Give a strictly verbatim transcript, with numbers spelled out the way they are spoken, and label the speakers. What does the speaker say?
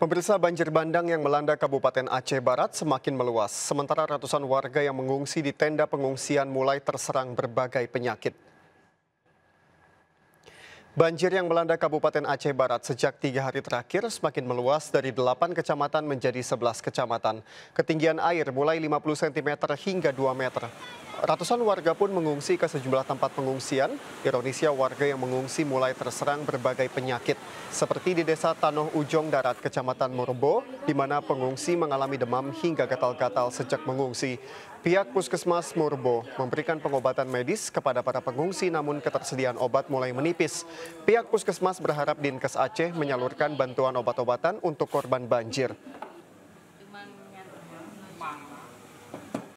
Speaker 1: Pemirsa, banjir bandang yang melanda Kabupaten Aceh Barat semakin meluas, sementara ratusan warga yang mengungsi di tenda pengungsian mulai terserang berbagai penyakit. Banjir yang melanda Kabupaten Aceh Barat sejak tiga hari terakhir semakin meluas dari delapan kecamatan menjadi sebelas kecamatan. Ketinggian air mulai lima puluh sentimeter hingga dua meter. Ratusan warga pun mengungsi ke sejumlah tempat pengungsian. Ironisnya, warga yang mengungsi mulai terserang berbagai penyakit, seperti di Desa Tanoh Ujong Darat, Kecamatan Morbo, di mana pengungsi mengalami demam hingga gatal-gatal sejak mengungsi. Pihak Puskesmas Morbo memberikan pengobatan medis kepada para pengungsi, namun ketersediaan obat mulai menipis. Pihak Puskesmas berharap Dinkes Aceh menyalurkan bantuan obat-obatan untuk korban banjir.